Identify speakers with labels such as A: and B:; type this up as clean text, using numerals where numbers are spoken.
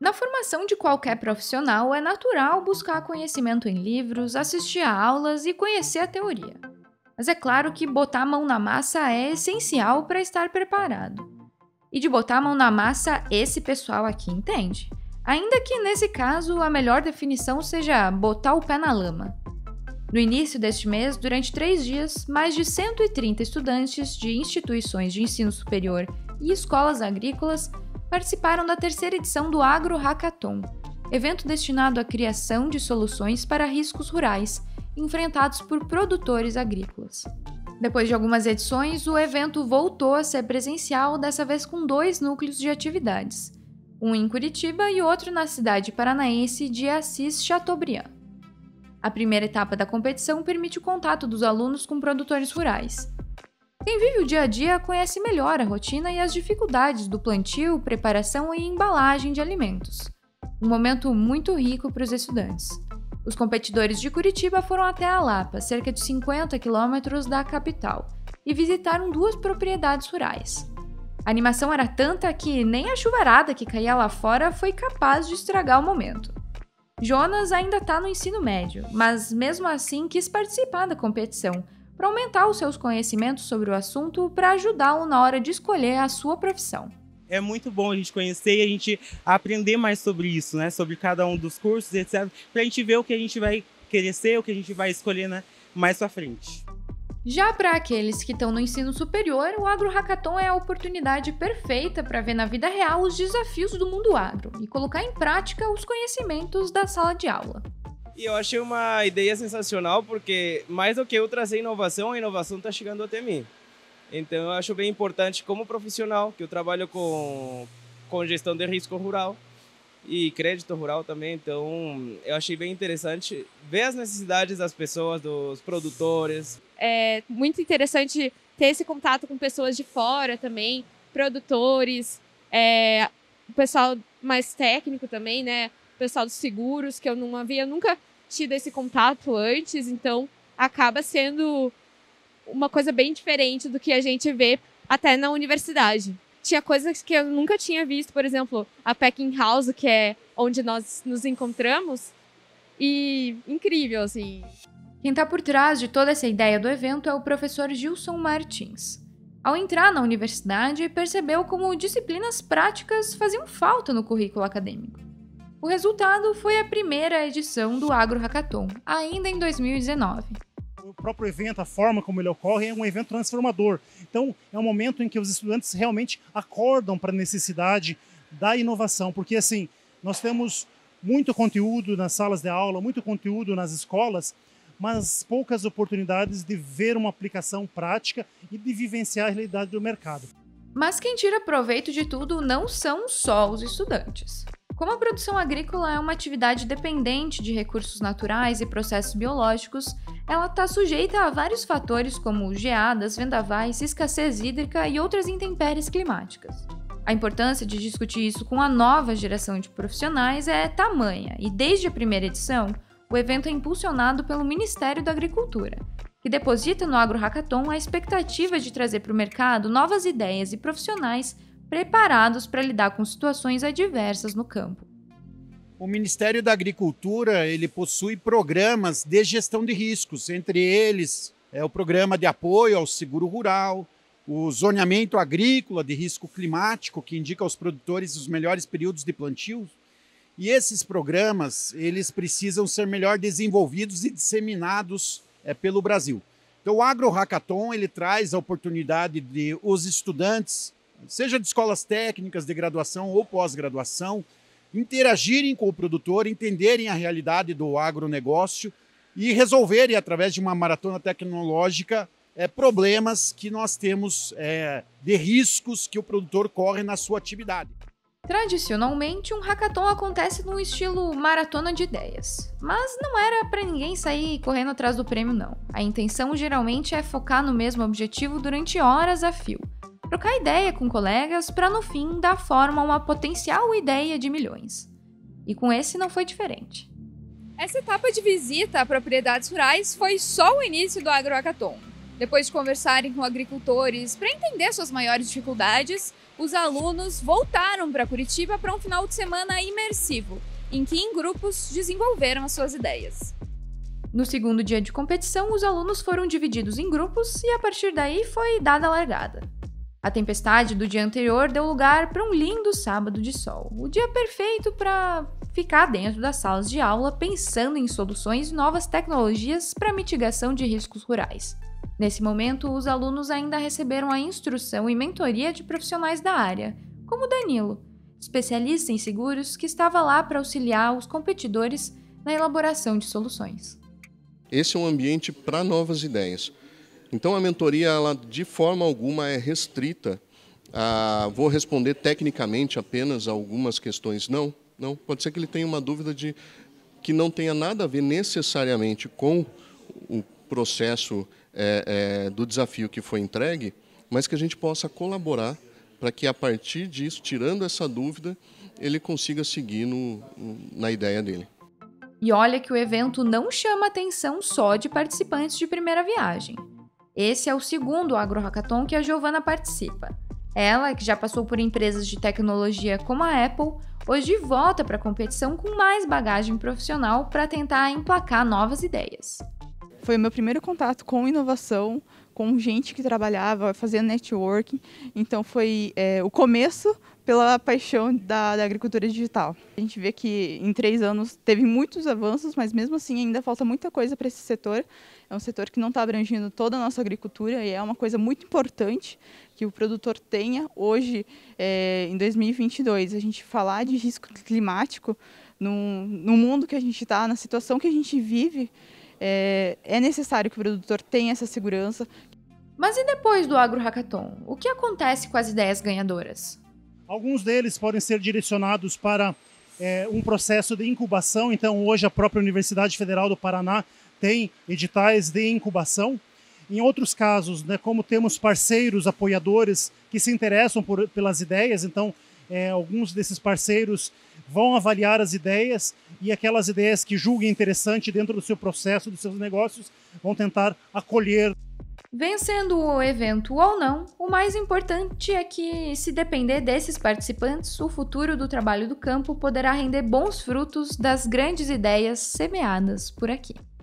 A: Na formação de qualquer profissional, é natural buscar conhecimento em livros, assistir a aulas e conhecer a teoria. Mas é claro que botar a mão na massa é essencial para estar preparado. E de botar a mão na massa, esse pessoal aqui entende. Ainda que nesse caso a melhor definição seja botar o pé na lama. No início deste mês, durante 3 dias, mais de 130 estudantes de instituições de ensino superior e escolas agrícolas participaram da terceira edição do Agro Hackathon, evento destinado à criação de soluções para riscos rurais enfrentados por produtores agrícolas. Depois de algumas edições, o evento voltou a ser presencial, dessa vez com 2 núcleos de atividades, um em Curitiba e outro na cidade paranaense de Assis Chateaubriand. A primeira etapa da competição permite o contato dos alunos com produtores rurais. Quem vive o dia a dia conhece melhor a rotina e as dificuldades do plantio, preparação e embalagem de alimentos. Um momento muito rico para os estudantes. Os competidores de Curitiba foram até a Lapa, cerca de 50 quilômetros da capital, e visitaram 2 propriedades rurais. A animação era tanta que nem a chuvarada que caía lá fora foi capaz de estragar o momento. Jonas ainda está no ensino médio, mas mesmo assim quis participar da competição, para aumentar os seus conhecimentos sobre o assunto para ajudá-lo na hora de escolher a sua profissão.
B: É muito bom a gente conhecer e a gente aprender mais sobre isso, né? Sobre cada um dos cursos, etc. Para a gente ver o que a gente vai querer ser, o que a gente vai escolher, né, mais para frente.
A: Já para aqueles que estão no ensino superior, o Agro Hackathon é a oportunidade perfeita para ver na vida real os desafios do mundo agro e colocar em prática os conhecimentos da sala de aula.
C: E eu achei uma ideia sensacional porque, mais do que eu trazer inovação, a inovação está chegando até mim. Então eu acho bem importante como profissional, que eu trabalho com gestão de risco rural e crédito rural também, então eu achei bem interessante ver as necessidades das pessoas, dos produtores.
D: É muito interessante ter esse contato com pessoas de fora também, produtores, o pessoal mais técnico também, né? O pessoal dos seguros, que eu não havia nunca tido esse contato antes, então acaba sendo uma coisa bem diferente do que a gente vê até na universidade. Tinha coisas que eu nunca tinha visto, por exemplo, a Packing House, que é onde nós nos encontramos, e incrível, assim.
A: Quem está por trás de toda essa ideia do evento é o professor Gilson Martins. Ao entrar na universidade, percebeu como disciplinas práticas faziam falta no currículo acadêmico. O resultado foi a primeira edição do Agro Hackathon, ainda em 2019.
E: O próprio evento, a forma como ele ocorre, é um evento transformador. Então, é um momento em que os estudantes realmente acordam para a necessidade da inovação, porque assim, nós temos muito conteúdo nas salas de aula, muito conteúdo nas escolas, mas poucas oportunidades de ver uma aplicação prática e de vivenciar a realidade do mercado.
A: Mas quem tira proveito de tudo não são só os estudantes. Como a produção agrícola é uma atividade dependente de recursos naturais e processos biológicos, ela está sujeita a vários fatores como geadas, vendavais, escassez hídrica e outras intempéries climáticas. A importância de discutir isso com a nova geração de profissionais é tamanha, e desde a primeira edição, o evento é impulsionado pelo Ministério da Agricultura, que deposita no Agro Hackathon a expectativa de trazer para o mercado novas ideias e profissionais preparados para lidar com situações adversas no campo.
F: O Ministério da Agricultura ele possui programas de gestão de riscos, entre eles o programa de apoio ao seguro rural, o zoneamento agrícola de risco climático, que indica aos produtores os melhores períodos de plantio. E esses programas eles precisam ser melhor desenvolvidos e disseminados pelo Brasil. Então o Agro Hackathon ele traz a oportunidade de os estudantes, seja de escolas técnicas de graduação ou pós-graduação, interagirem com o produtor, entenderem a realidade do agronegócio e resolverem, através de uma maratona tecnológica, problemas que nós temos de riscos que o produtor corre na sua atividade.
A: Tradicionalmente, um hackathon acontece no estilo maratona de ideias, mas não era para ninguém sair correndo atrás do prêmio, não. A intenção geralmente é focar no mesmo objetivo durante horas a fio, trocar ideia com colegas para no fim dar forma a uma potencial ideia de milhões. E com esse não foi diferente.
G: Essa etapa de visita a propriedades rurais foi só o início do Agro Hackathon. Depois de conversarem com agricultores para entender suas maiores dificuldades, os alunos voltaram para Curitiba para um final de semana imersivo, em que em grupos desenvolveram as suas ideias.
A: No segundo dia de competição, os alunos foram divididos em grupos e a partir daí foi dada a largada. A tempestade do dia anterior deu lugar para um lindo sábado de sol, o dia perfeito para ficar dentro das salas de aula pensando em soluções e novas tecnologias para mitigação de riscos rurais. Nesse momento, os alunos ainda receberam a instrução e mentoria de profissionais da área, como Danilo, especialista em seguros que estava lá para auxiliar os competidores na elaboração de soluções.
H: Esse é um ambiente para novas ideias. Então a mentoria, ela de forma alguma é restrita a vou responder tecnicamente apenas a algumas questões. Não. Pode ser que ele tenha uma dúvida que não tenha nada a ver necessariamente com o processo do desafio que foi entregue, mas que a gente possa colaborar para que a partir disso, tirando essa dúvida, ele consiga seguir na ideia dele.
A: E olha que o evento não chama atenção só de participantes de primeira viagem. Esse é o segundo Agro Hackathon que a Giovana participa. Ela, que já passou por empresas de tecnologia como a Apple, hoje volta para a competição com mais bagagem profissional para tentar emplacar novas ideias.
I: Foi o meu primeiro contato com inovação, com gente que trabalhava, fazendo networking. Então foi o começo pela paixão da agricultura digital. A gente vê que em 3 anos teve muitos avanços, mas mesmo assim ainda falta muita coisa para esse setor. É um setor que não está abrangindo toda a nossa agricultura e é uma coisa muito importante que o produtor tenha hoje, em 2022. A gente falar de risco climático no mundo que a gente está, na situação que a gente vive, é necessário que o produtor tenha essa segurança.
A: Mas e depois do Agro Hackathon? O que acontece com as ideias ganhadoras?
E: Alguns deles podem ser direcionados para um processo de incubação. Então, hoje, a própria Universidade Federal do Paraná tem editais de incubação. Em outros casos, como temos parceiros, apoiadores que se interessam pelas ideias, então, alguns desses parceiros vão avaliar as ideias e aquelas ideias que julguem interessante dentro do seu processo, dos seus negócios, vão tentar acolher.
A: Vencendo o evento ou não, o mais importante é que, se depender desses participantes, o futuro do trabalho do campo poderá render bons frutos das grandes ideias semeadas por aqui.